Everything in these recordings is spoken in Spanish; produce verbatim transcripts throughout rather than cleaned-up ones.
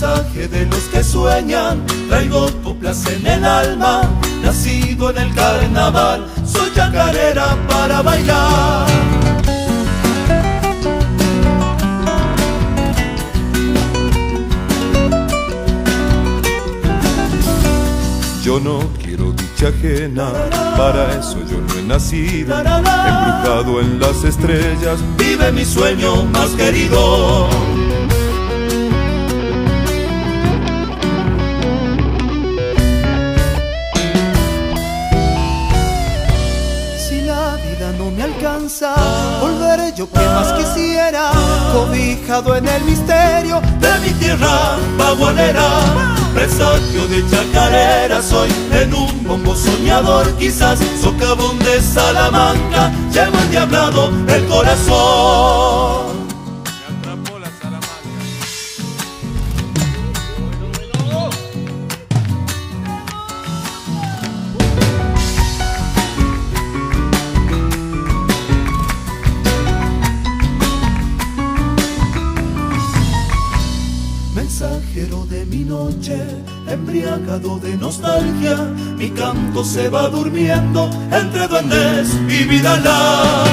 mensaje de los que sueñan. Traigo coplas en el alma, nacido en el carnaval. Soy chacarera para bailar. Yo no quiero dicha ajena, para eso yo no he nacido. Embrujado en las estrellas, vive mi sueño más querido. Si la vida no me alcanza, volveré yo que más quisiera, cobijado en el misterio de mi tierra baguanera. Presagio de chacarera soy, en un bombo soñador quizás, socavón de Salamanca, llevo endiablado el corazón. Me atrapó la Salamanca. Mensajero de mi noche, embriagado de nostalgia, mi canto se va durmiendo entre duendes y vidala.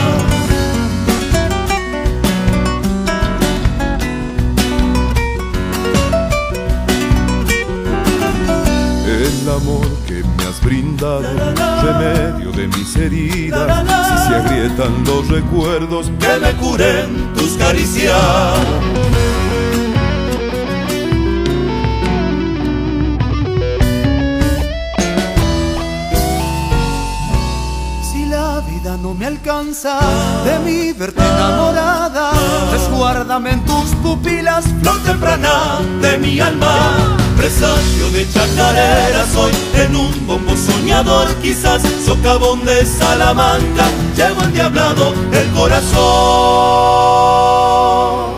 El amor que me has brindado, remedio de mis heridas, si se agrietan los recuerdos, que me curen tus caricias. No me alcanza de mi verte enamorada, resguárdame en tus pupilas, flor temprana de mi alma. Presagio de chacarera soy, en un bombo soñador quizás, socavón de Salamanca, llevo endiablado el corazón.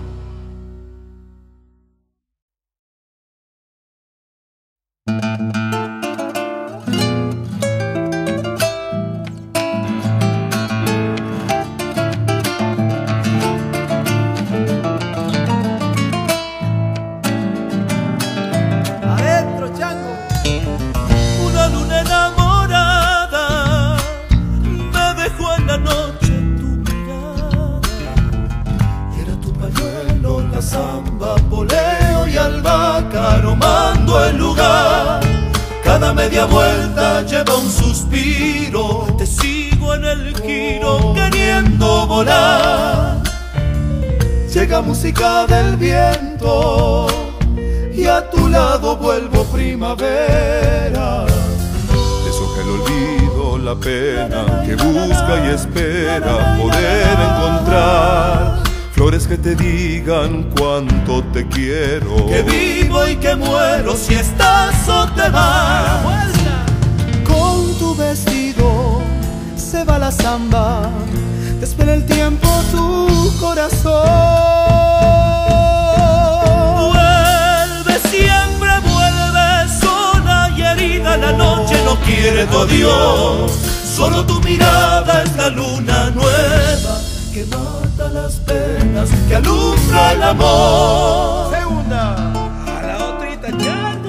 Media vuelta lleva un suspiro, te sigo en el giro queriendo volar. Llega música del viento y a tu lado vuelvo primavera. Deshoja el olvido, la pena que busca y espera poder encontrar. Flores que te digan cuánto te quiero, que vivo y que muero si estás o te vas. Con tu vestido se va la samba, te espera el tiempo tu corazón. Vuelve, siempre vuelve, sola y herida, la noche no quiere tu adiós. Solo tu mirada es la luna nueva que mata las penas, que alumbra el amor. Segunda, a la otrita echando.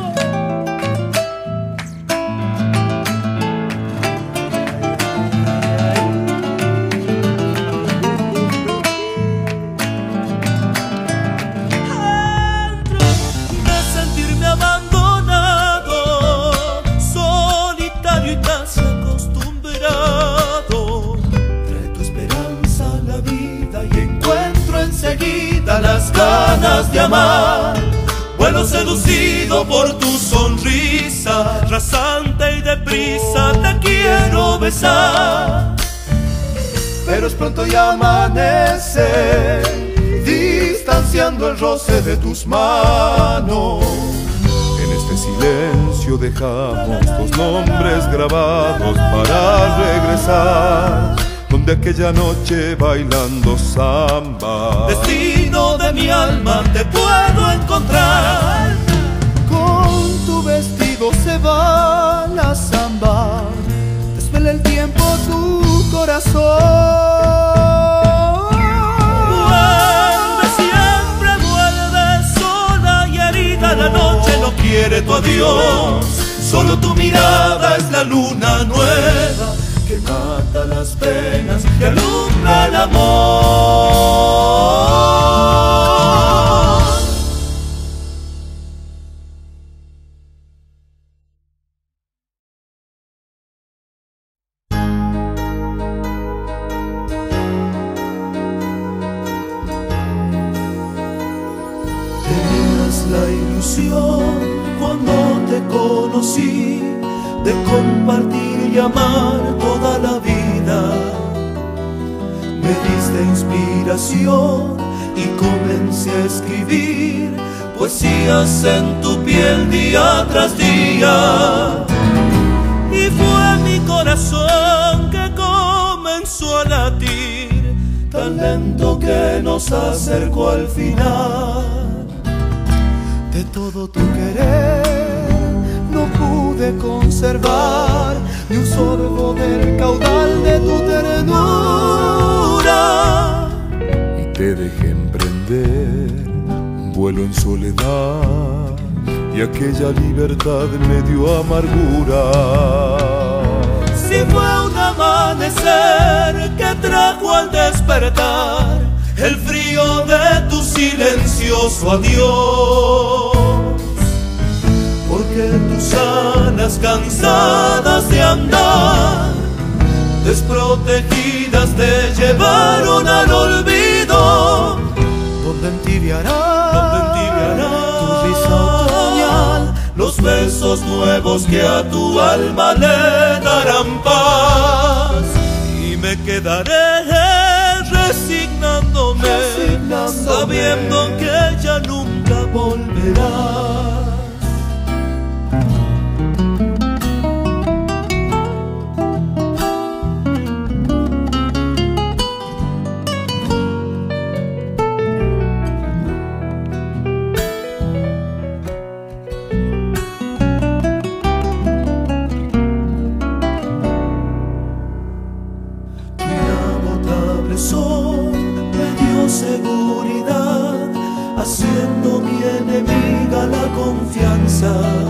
De sentirme abandonado, solitario y casi acostumbrado, trae tu esperanza a la vida y encuentro enseguida las ganas de amar. Vuelo seducido por tu sonrisa, rasante y deprisa te quiero besar. Pero es pronto y amanece, distanciando el roce de tus manos. En este silencio dejamos dos nombres grabados para regresar, donde aquella noche bailando samba, destino de mi alma, te puedo encontrar. Con tu vestido se va la samba, desvela el tiempo tu corazón. Vuelve, siempre vuelve, sola y herida, secreto adiós. Solo tu mirada es la luna nueva que mata las penas, que alumbra el amor. La ilusión cuando te conocí de compartir y amar toda la vida. Me diste inspiración y comencé a escribir poesías en tu piel día tras día. Y fue mi corazón que comenzó a latir tan lento que nos acercó al final. De todo tu querer no pude conservar ni un sorbo del caudal de tu ternura. Y te dejé emprender un vuelo en soledad, y aquella libertad me dio amargura. Si fue un amanecer que trajo al despertar el frío de tu silencioso adiós, porque tus alas cansadas de andar, desprotegidas te llevaron al olvido, donde entibiará, donde entibiará tu risa otoñal, los besos nuevos que a tu alma le darán paz. Y me quedaré resignándome, resignándome, sabiendo que ya nunca volverás. Seguridad, haciendo mi enemiga la confianza,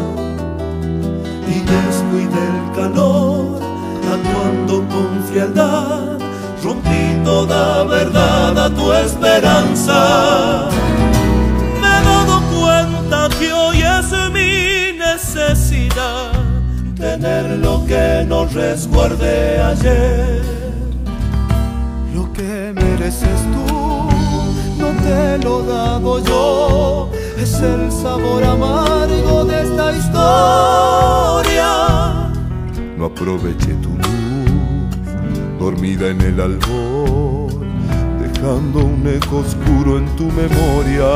y descuidé el calor, actuando con frialdad, rompí toda verdad a tu esperanza. Me he dado cuenta que hoy es mi necesidad tener lo que no resguardé ayer. Lo que mereces tú no te lo he dado yo, es el sabor amargo de esta historia. No aproveché tu luz, dormida en el albor, dejando un eco oscuro en tu memoria.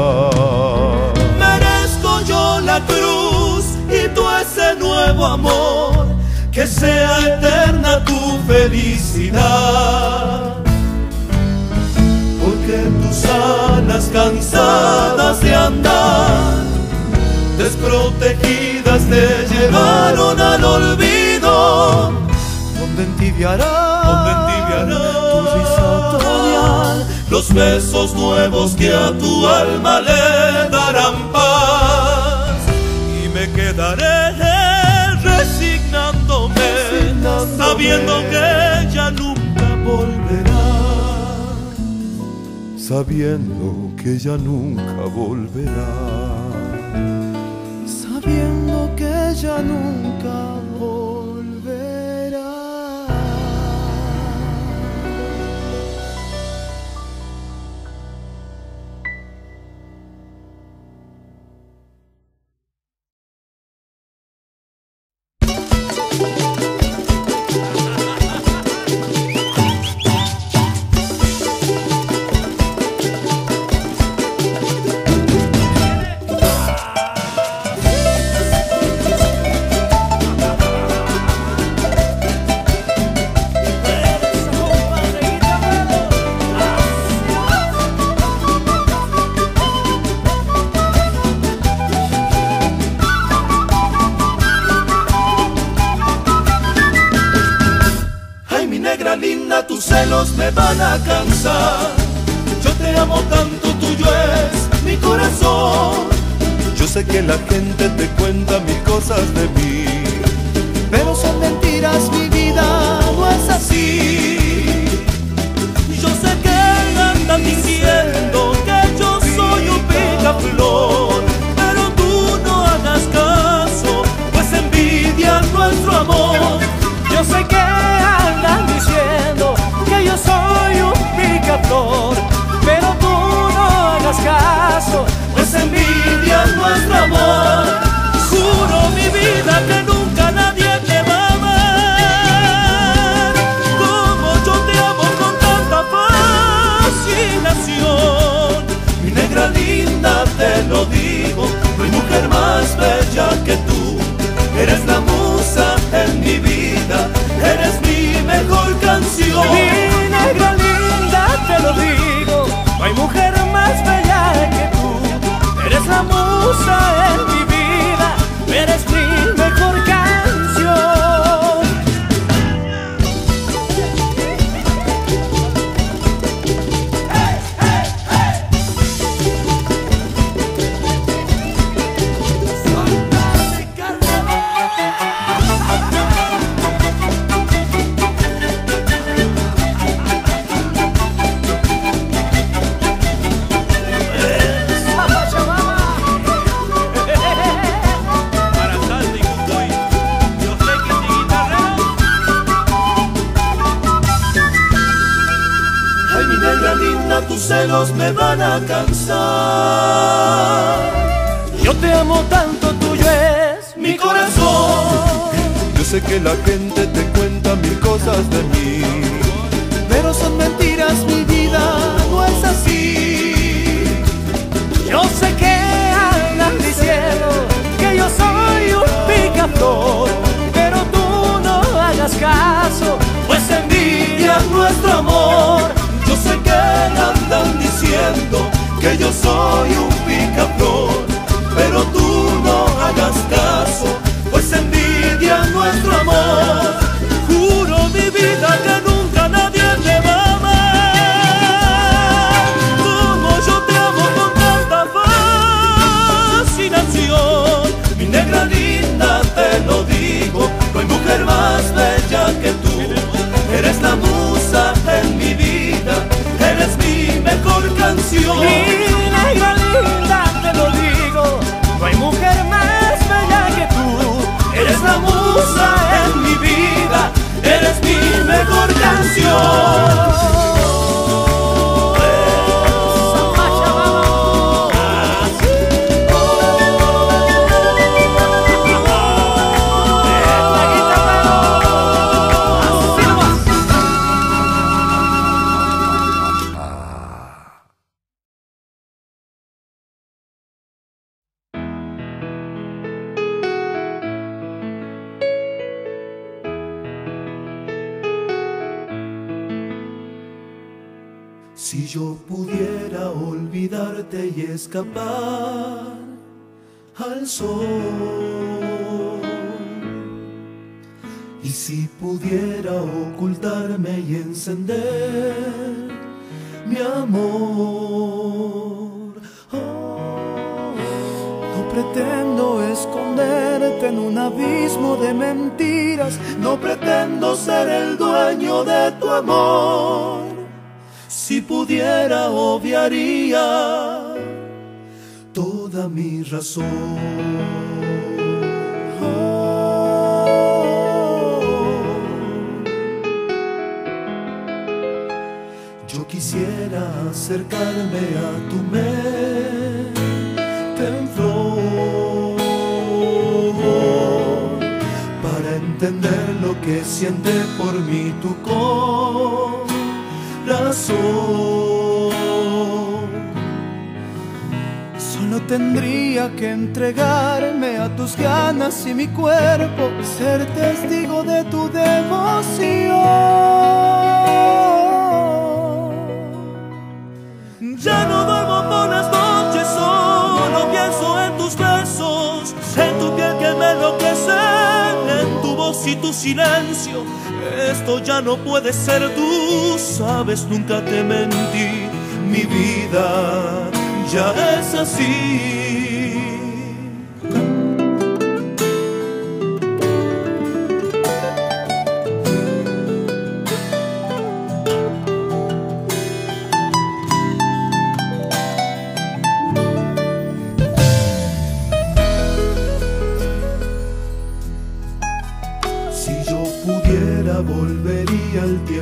Merezco yo la cruz y tú ese nuevo amor, que sea eterna tu felicidad. Porque tus alas cansadas de andar, desprotegidas te llevaron al olvido, donde entibiará, donde entibiará tu risa otoñal, los besos nuevos que a tu alma le darán paz. Y me quedaré resignándome, resignándome, sabiendo que ya nunca volverá. Sabiendo que ya nunca volverá. Sabiendo que ya nunca volverá. Linda, tus celos me van a cansar. Yo te amo tanto, tuyo es mi corazón. Yo sé que la gente te cuenta mil cosas de mí, pero son mentiras, mi vida no es así. Yo sé que andan diciendo que yo soy un picaflor, pero tú no hagas caso, pues envidian nuestro amor. Yo sé que andan diciendo que yo soy un picaflor, pero tú no hagas caso, pues envidian nuestro amor. Juro mi vida que nunca nadie te va a amar como yo te amo con tanta fascinación. Mi negra linda, te lo digo, no hay mujer más bella que tú. Eres la musa en mi vida, eres mi mejor canción. Mi negra linda, te lo digo, no hay mujer más bella que tú. Eres la musa en mi vida, eres mi mejor canción. Hey, hey, hey. Tus celos me van a cansar. Yo te amo tanto, tuyo es mi corazón. Yo sé que la gente te cuenta mil cosas de mí, pero son mentiras, mi vida no es así. Yo sé que andan diciendo que yo soy un picaflor, pero tú no hagas caso, pues envidian nuestro amor. Yo sé que andan diciendo que yo soy un picaflor, pero tú no hagas caso, pues envidian nuestro amor. Juro mi vida que nunca nadie te va a amar como yo te amo con tanta fascinación. Mi negra linda, te lo digo, no hay mujer más bella que tú. Eres la musa en mi vida, eres mi mejor canción. Mi negra linda, te lo digo, no hay mujer más bella que tú. Eres la musa en mi vida, eres mi mejor canción. Si yo pudiera olvidarte y escapar al sol, y si pudiera ocultarme y encender mi amor, oh, no pretendo esconderte en un abismo de mentiras, no pretendo ser el dueño de tu amor. Si pudiera obviaría toda mi razón. Oh, yo quisiera acercarme a tu mente en flor para entender lo que siente por mí tu corazón. Solo tendría que entregarme a tus ganas y mi cuerpo, ser testigo de tu devoción. Ya no duermo por las noches, solo pienso en tus besos, en tu piel que me enloquece, en tu voz y tu silencio. Esto ya no puede ser, tú sabes, nunca te mentí. Mi vida ya es así.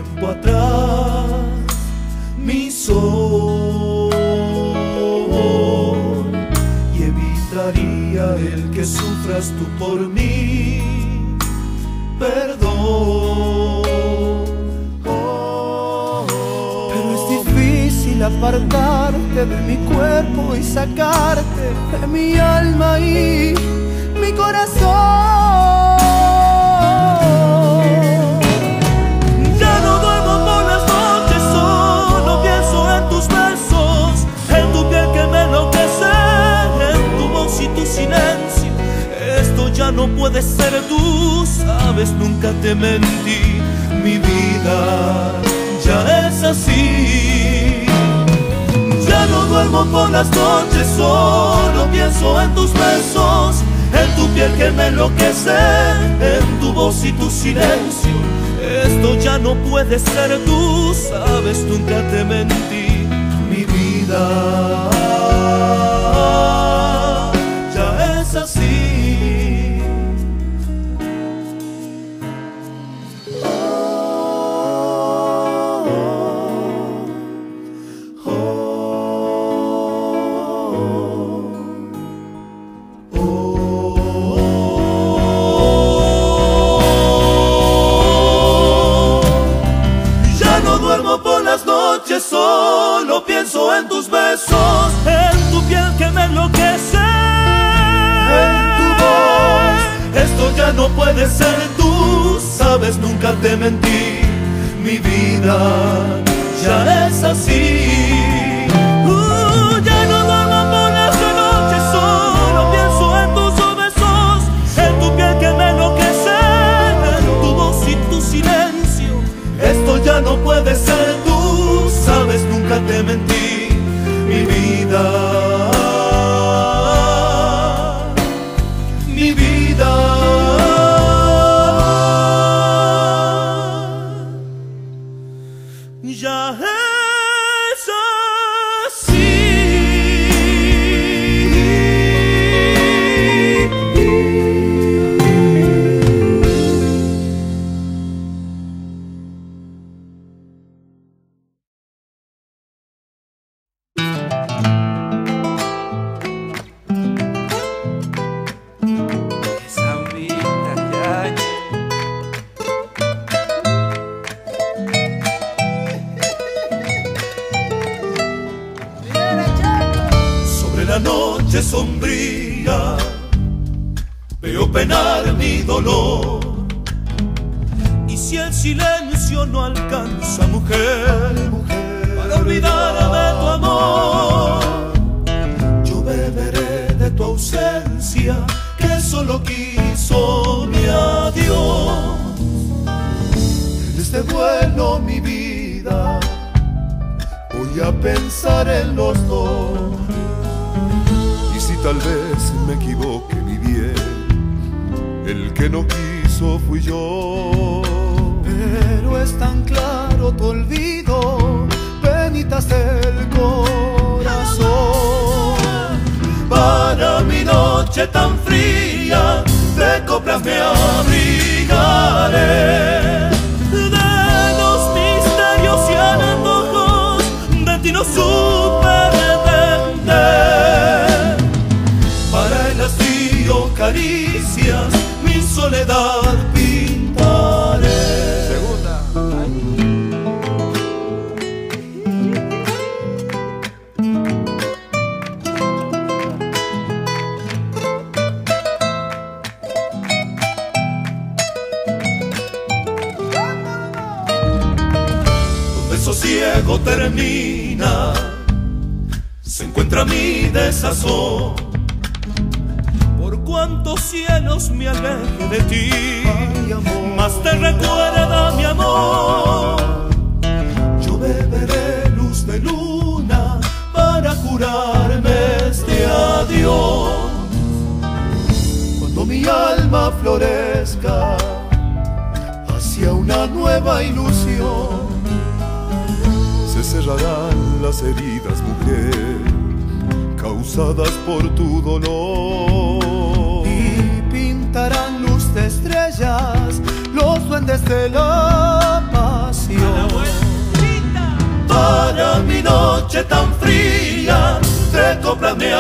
tiempo atrás, mi sol, y evitaría el que sufras tú por mí. Perdón. Pero es difícil apartarte de mi cuerpo y sacarte de mi alma y mi corazón. Ya no duermo por las noches, solo pienso en tus besos, en tu piel que me enloquece, en tu voz y tu silencio. Esto ya no puede ser, tú sabes, nunca te mentí. Mi vida ya es así. Ya no duermo por las noches, solo pienso en tus besos, en tu piel que me enloquece, en tu voz y tu silencio. Esto ya no puede ser, tú sabes, nunca te mentí. Mi vida ya es así. Oh, oh, oh. Ya no duermo por las noches, solo pienso en tus besos, en tu piel que me enloquece, en tu voz. Esto ya no puede ser, tú sabes, nunca te mentí. Mi vida ya es así. Uh, ya no duermo por las noches, solo pienso en tus besos, en tu piel que me enloquece, en tu voz y tu silencio. Esto ya no puede ser, tú sabes, nunca te mentí. Mi vida, mi vida ya es así. Sobre la noche sombría veo penar mi dolor, y si el silencio no alcanza, mujer, para olvidarme tu amor, yo beberé de tu ausencia, que solo quiso mi adiós. En este duelo, mi vida, voy a pensar en los dos. Y si tal vez me equivoque, mi bien, el que no quiso fui yo. Pero es tan claro tu olvido, penitas del corazón. Para mi noche tan fría, de coplas me abrigaré, de los misterios y antojos de ti no supe entender. Para el hastío caricias, mi soledad pintaré. Segunda. Donde el sosiego termina, se encuentra mi desazón. Por cuántos cielos me aleje de ti, Ay, amor, más te recuerda mi amor. Yo beberé luz de luna para curarme este adiós. cuando mi alma florezca hacia una nueva ilusión, Se cerrarán las heridas, mujer, causadas por tu dolor. y pintarán luz de estrellas los duendes de la pasión. pasión. Para mi noche tan fría, de coplas me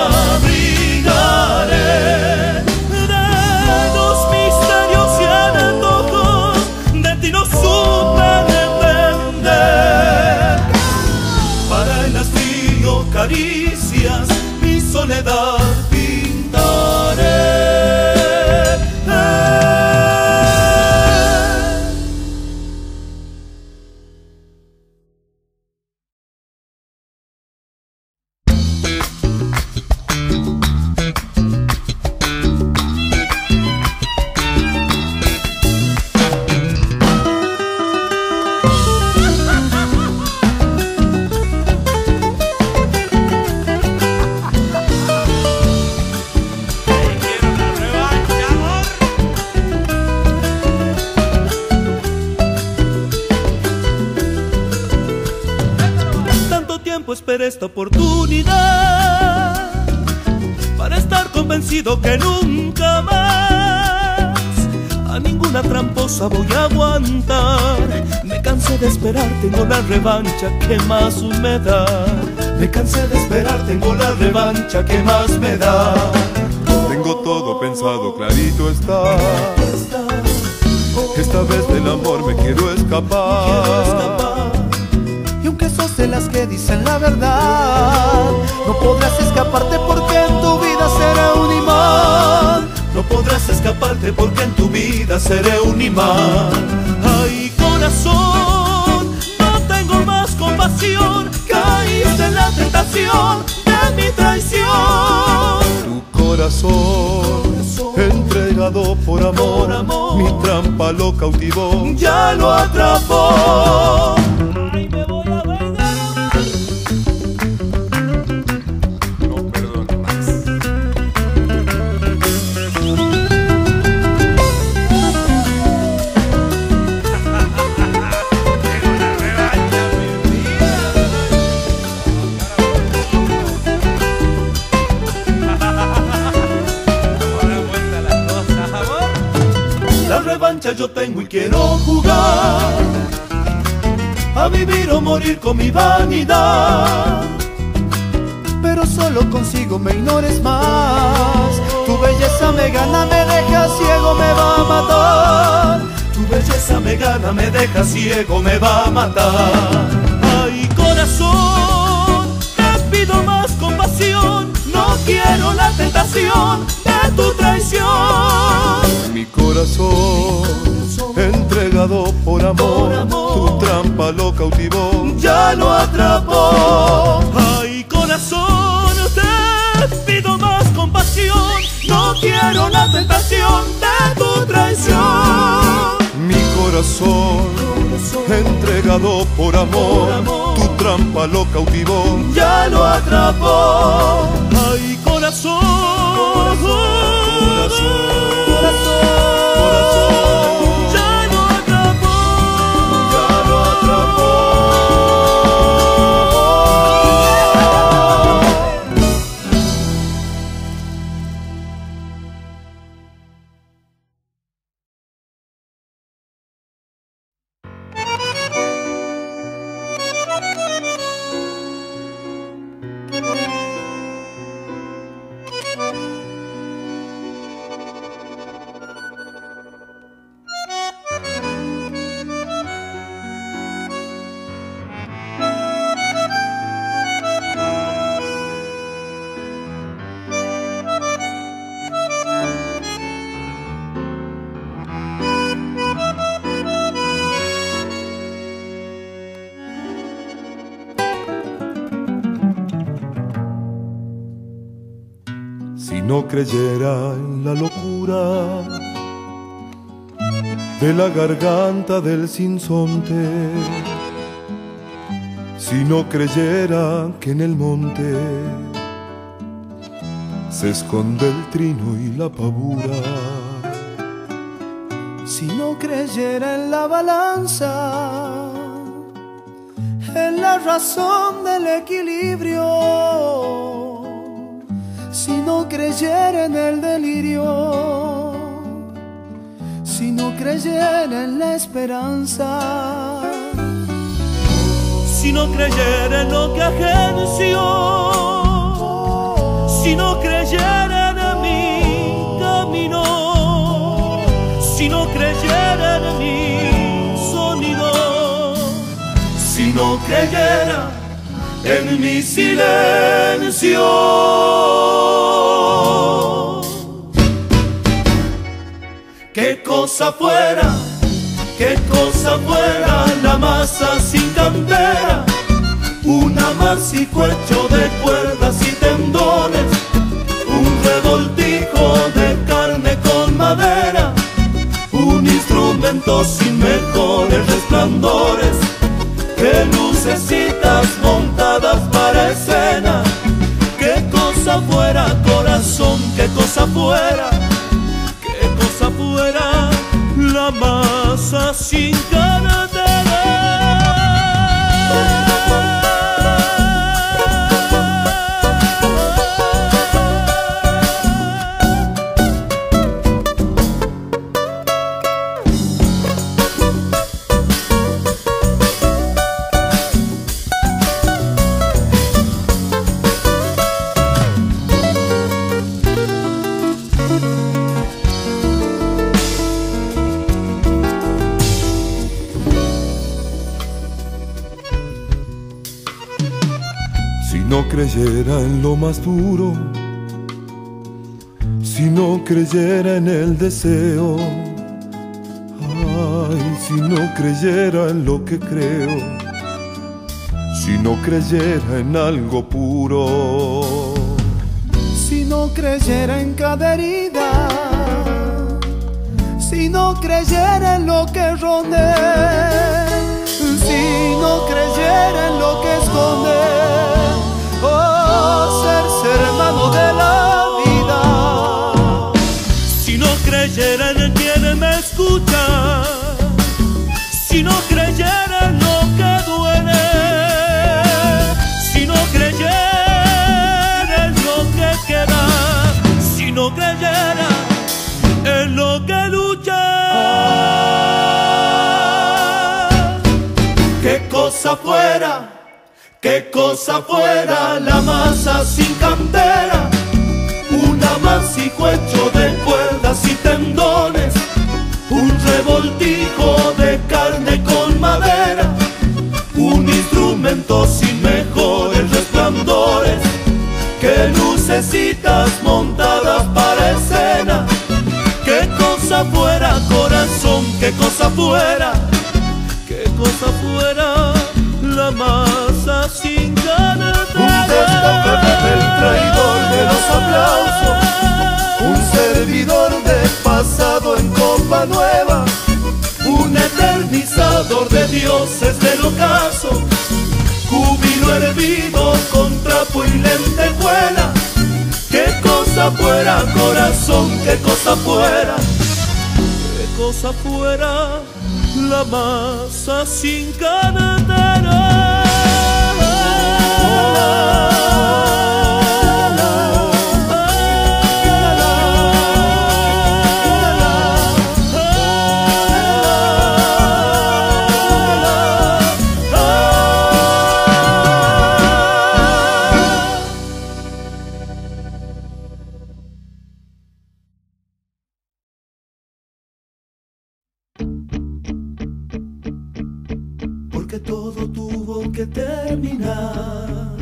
abrigaré. De los misterios y antojos de ti no supe depender. Para el hastío caricias mi soledad pintaré. Esperé esta oportunidad para estar convencido que nunca más a ninguna tramposa voy a aguantar. Me cansé de esperar, tengo la revancha que más me da. Me cansé de esperar, tengo la revancha que más me da. Tengo todo pensado, clarito está. Esta vez del amor me quiero escapar. Quiero escapar. Y aunque sos de las que dicen la verdad, no podrás escaparte porque en tu vida seré un imán. No podrás escaparte porque en tu vida seré un imán. Ay, corazón, no tengo más compasión. Caíste en la tentación de mi traición. Tu corazón, entregado por amor, por amor, mi trampa lo cautivó. Ya lo atrapó. Yo tengo y quiero jugar a vivir o morir con mi vanidad. Pero solo consigo me ignores más. Tu belleza me gana, me deja ciego, me va a matar. Tu belleza me gana, me deja ciego, me va a matar. Ay, corazón, te pido más compasión. No quiero la tentación de tu traición. Mi corazón, entregado por amor, por amor, tu trampa lo cautivó. Ya lo atrapó. Ay, corazón, te pido más compasión. No quiero la tentación de tu traición. Mi corazón, entregado por amor, por amor, tu trampa lo cautivó. Ya lo atrapó. Ay, corazón, corazón, corazón, corazón, ya lo atrapó, ya lo atrapó. Si no creyera en la locura de la garganta del sinsonte, si no creyera que en el monte se esconde el trino y la pavura, si no creyera en la balanza, en la razón del equilibrio, si no creyera en el delirio, si no creyera en la esperanza, si no creyera en lo que agenció, si no creyera en mi camino, si no creyera en mi sonido, si no creyera en mi silencio. Qué cosa fuera, qué cosa fuera la masa sin cantera, un amasijo hecho de cuerdas y tendones, un revoltijo de carne con madera, un instrumento sin mejores resplandores, que lucecitas montadas para escena. Qué cosa fuera, corazón, qué cosa fuera, qué cosa fuera la masa sin carretera. Si no creyera en lo más duro, si no creyera en el deseo, ay, si no creyera en lo que creo, si no creyera en algo puro, si no creyera en cada herida, si no creyera en lo que ronde, si no creyera en lo que esconde, oh, serse hermano de la vida. Si no creyera en quien me escucha, si no creyera en lo que duele, si no creyera en lo que queda, si no creyera en lo que lucha. Qué cosa fuera, qué cosa fuera la masa sin cantera, un amasijo hecho de cuerdas y tendones, un revoltijo de carne con madera, un instrumento sin mejores resplandores, que lucecitas montadas para escena. Qué cosa fuera, corazón, qué cosa fuera, qué cosa fuera la masa sin carretera. Un testaferro del traidor de los aplausos, un servidor de pasado en copa nueva, un eternizador de dioses del ocaso, júbilo hervido con trapo y lentejuela. Qué cosa fuera, corazón, qué cosa fuera, qué cosa fuera la masa sin carretera. Porque todo tuvo que terminar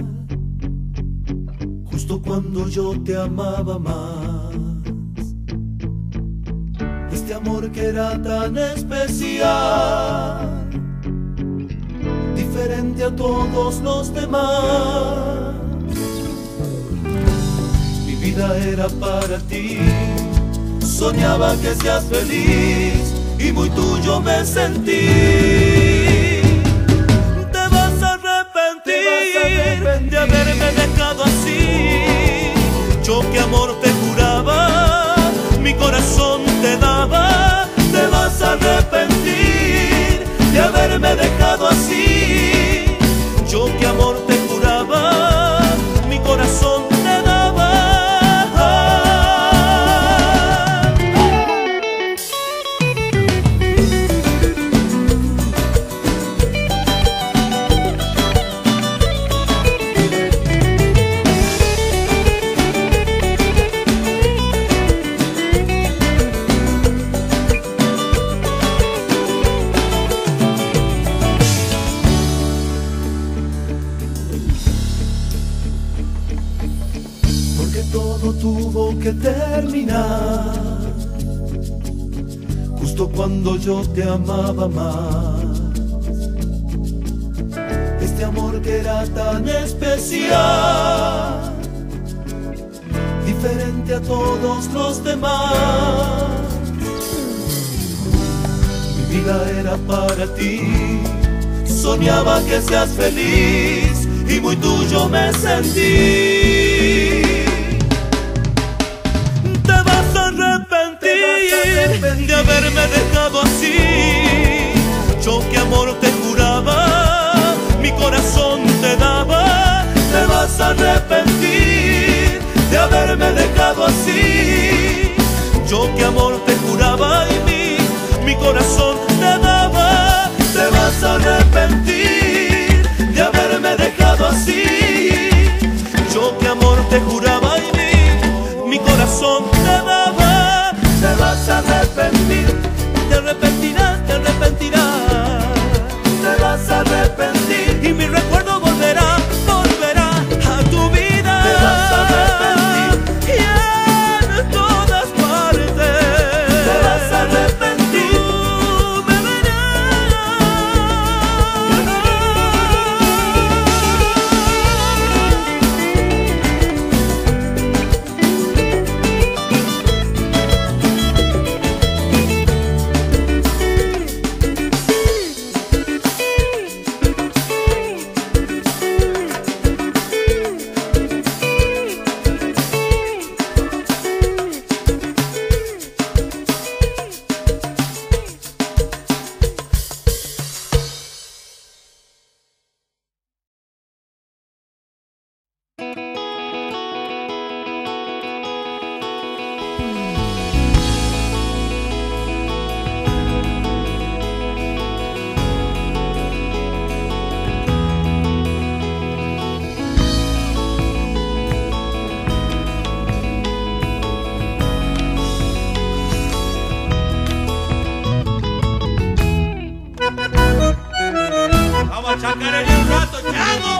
justo cuando yo te amaba más. Este amor que era tan especial, diferente a todos los demás. Mi vida era para ti, soñaba que seas feliz y muy tuyo me sentí. De haberme dejado así, yo que amor te juraba, mi corazón te daba. Te vas a arrepentir de haberme dejado así, yo que amor te juraba, mi corazón te daba. todo tuvo que terminar, justo cuando yo te amaba más. Este amor que era tan especial, diferente a todos los demás. Mi vida era para ti, soñaba que seas feliz y muy tuyo me sentí. Te vas a arrepentir de haberme dejado así. Yo que amor te juraba, mi corazón te daba. Te vas a arrepentir de haberme dejado así. Yo que amor te juraba y mi, mi corazón te daba. Te vas a arrepentir de haberme dejado así. Yo que amor te juraba y mi, mi corazón te daba. Te vas a arrepentir, te arrepentirás, te arrepentirás. Te vas a arrepentir y mi recuerdo volverá, volverá a tu vida. Te vas a arrepentir y en todas partes. Te vas a arrepentir. Tú me Vamos a chacarear un rato, chango.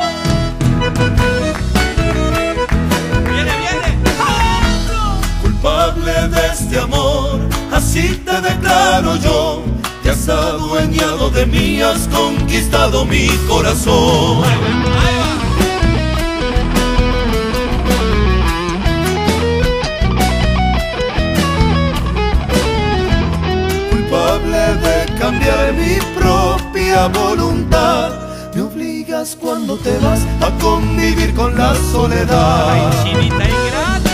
Viene, viene. Culpable de este amor, así te declaro yo. Te has adueñado de mí, has conquistado mi corazón. Ahí va. Culpable de cambiar mi propia voluntad. Me obligas cuando te vas a convivir con la soledad. Ay, chinita ingrata.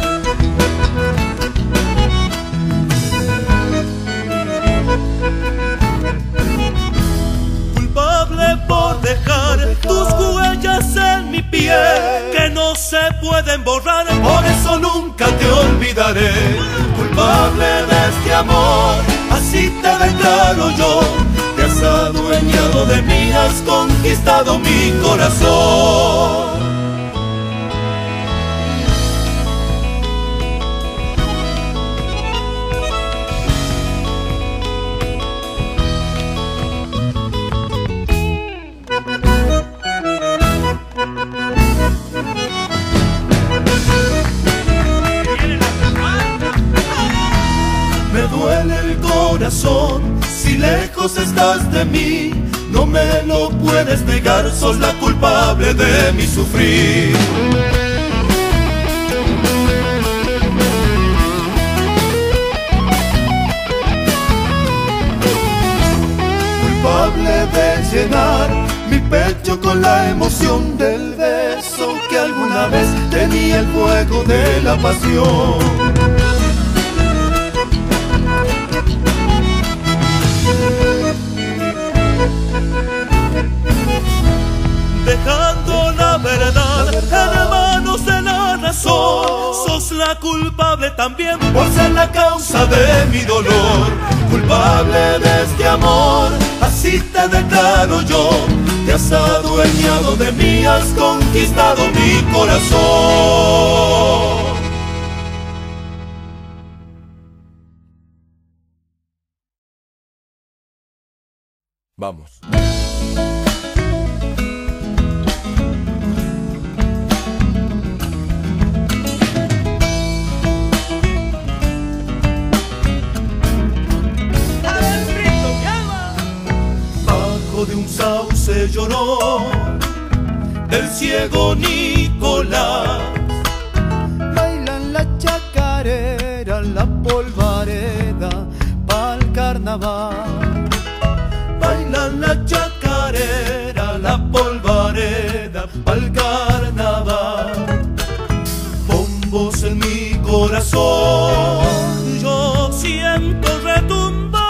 Culpable por dejar tus huellas en mi piel, que no se pueden borrar, por eso nunca te olvidaré. Culpable de este amor, así te declaro yo. Te has adueñado de mí, has conquistado mi corazón. Me duele el corazón si lejos estás de mí. No me lo puedes negar, sos la culpable de mi sufrir. Culpable de llenar mi pecho con la emoción del beso que alguna vez tenía el fuego de la pasión. Dejando la verdad en manos de la razón. Sos la culpable también por ser la causa de mi dolor. Culpable de este amor, así te declaro yo. Te has adueñado de mí, has conquistado mi corazón. Vamos. lloró del ciego Nicolás. Bailan la chacarera, la polvareda pa'l carnaval. Bailan la chacarera, la polvareda pa'l carnaval. Bombos en mi corazón, yo siento retumbar.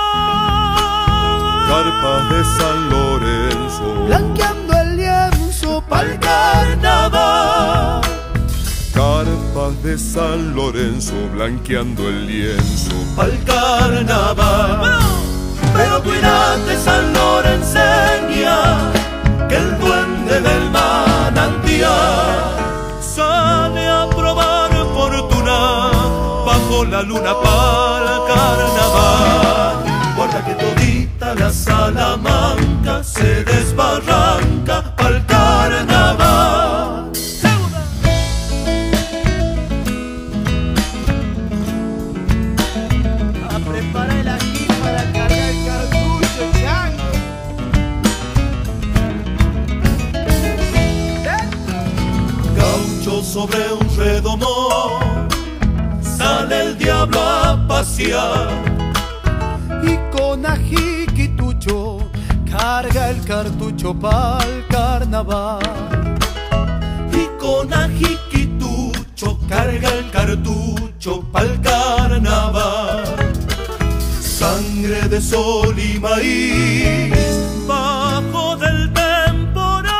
Carpas de San Lorenzo, Blanqueando el lienzo Pa'l carnaval. carpas de San Lorenzo, blanqueando el lienzo. Pa'l carnaval. Pero cuídate, San Lorenseña, que el duende del manantial sale a probar fortuna bajo la luna pa'l carnaval. Guarda que todita la Salamanca se desbarranca pa'l carnaval. a preparar el ají para cargar el cartucho, chango. Gaucho sobre un redomón, sale el diablo a pasear. Y con ají quitucho carga el cartucho pa'l carnaval. Y con ají quitucho carga el cartucho pa'l carnaval. Sangre de sol y maíz bajo del temporal.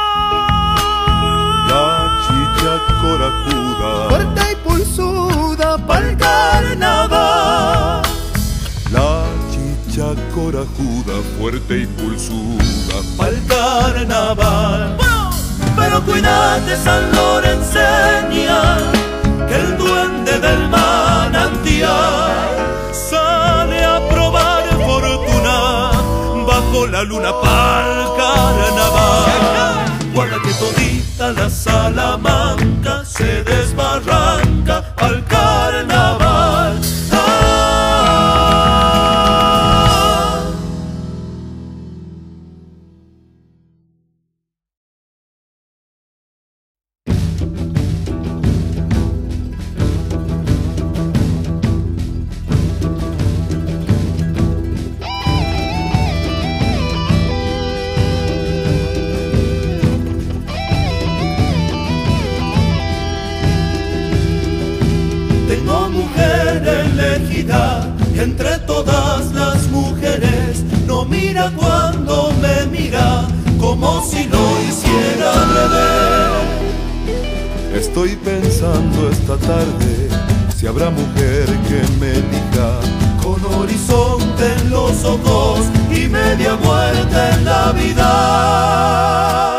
La chicha corajuda, Fuerte y pulsuda Pa'l carnaval. la chicha corajuda, fuerte y pulsuda. Pa'l carnaval. Pero cuídate, San Lorenseña, que el duende del manantial sale a probar fortuna bajo la luna pa'l carnaval. Guarda que todita la Salamanca se desbarranca pa'l carnaval. Tengo mujer elegida entre todas las mujeres. No mira cuando me mira como si lo hiciera al revés. Estoy pensando esta tarde si habrá mujer que me elija. Con horizonte en los ojos y media muerte en la vida.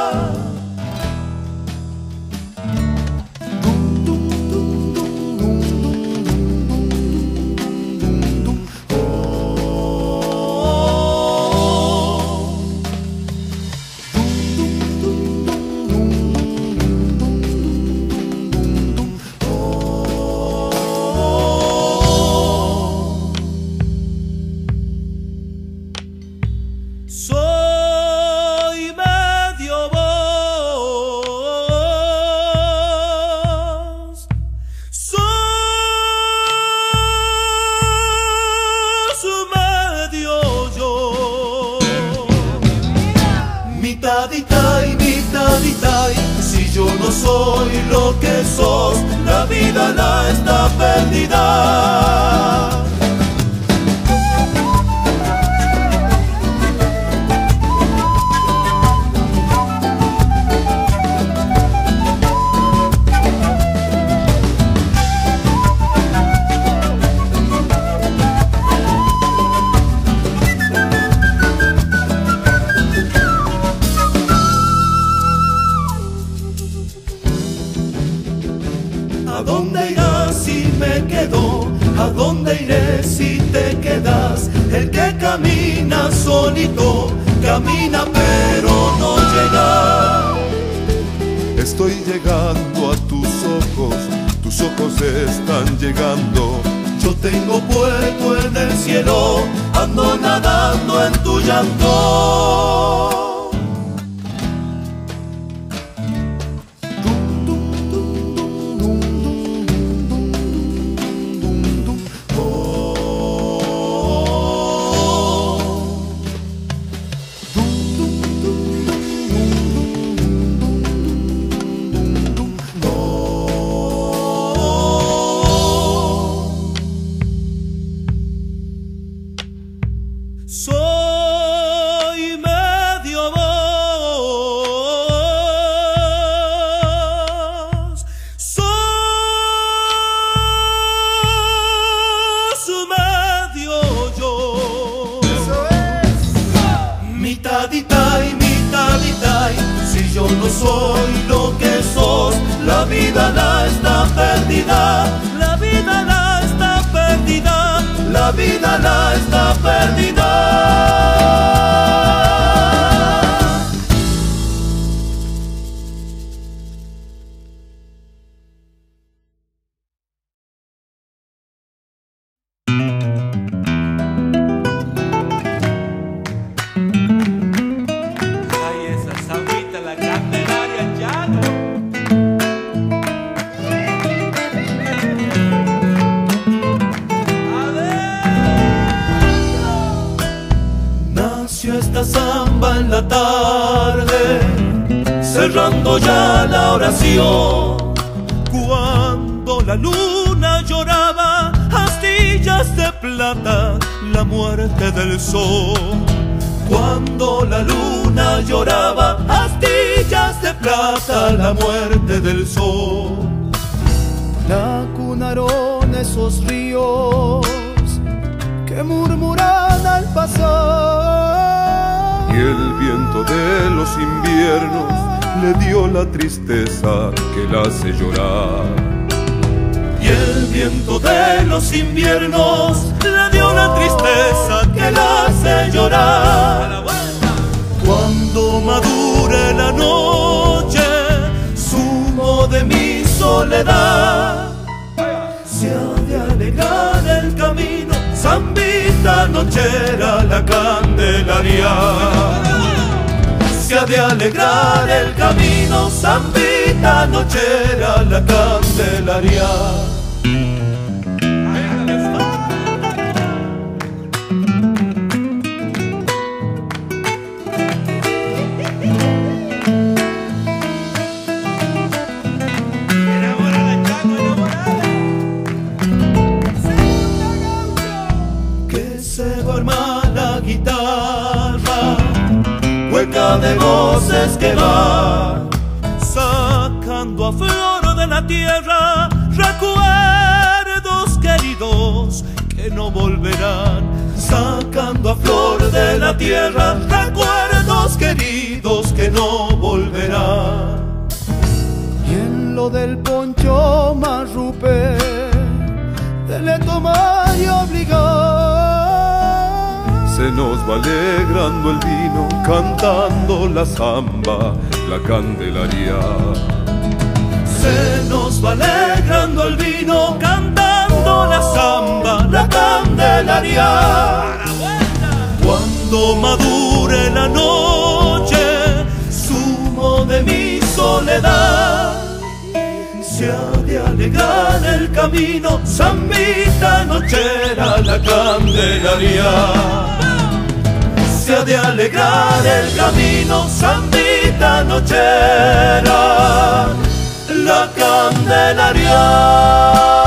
Soy medio vos, sos medio yo, mitadita y mitadita. Y si yo no soy lo que sos, la vida la está perdida. ¿A dónde irás si me quedo? ¿A dónde iré si te quedas? El que camina solito, camina pero no llega. Estoy llegando a tus ojos, tus ojos están llegando. Yo tengo puerto en el cielo, ando nadando en tu llanto. soy lo que sos, la vida la está perdida, la vida la está perdida, la vida la está perdida. Esta samba en la tarde, cerrando ya la oración, cuando la luna lloraba astillas de plata, la muerte del sol. Cuando la luna lloraba astillas de plata, la muerte del sol. Lacunaron esos ríos que murmuran al pasar, y el viento de los inviernos le dio la tristeza que la hace llorar. Y el viento de los inviernos le dio la tristeza que la hace llorar. Cuando madure la noche, sumo de mi soledad, se ha de alegrar el camino, zambita nochera la Candelaria. Se ha de alegrar el camino, zambita nochera la Candelaria. De voces que va sacando a flor de la tierra recuerdos queridos que no volverán, sacando a flor de la tierra recuerdos queridos que no volverán. Y en lo del poncho marrupe dele tomar y obligar, se nos va alegrando el vino, cantando la samba, la Candelaria. Se nos va alegrando el vino, cantando la samba, la Candelaria. Cuando madure la noche, sumo de mi soledad, se ha de alegrar el camino, zambita nochera la Candelaria. Se ha de alegrar el camino, zambita nochera la Candelaria.